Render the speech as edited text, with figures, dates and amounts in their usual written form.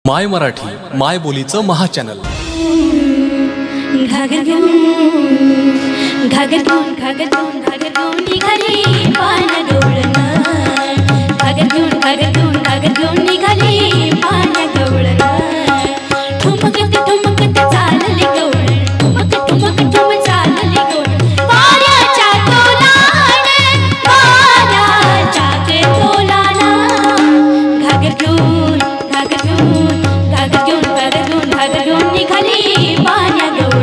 माय मराठी माय बोलीचं महाचॅनल. घागर घेऊन निघाली पान गवळण. घागर घेऊन निघाली पान गवळण. ठुमकत चालली गवळण. ठुम चालली गवळण. वाऱ्याच्या तोलान घागर घेऊन निघाली पान गवळण.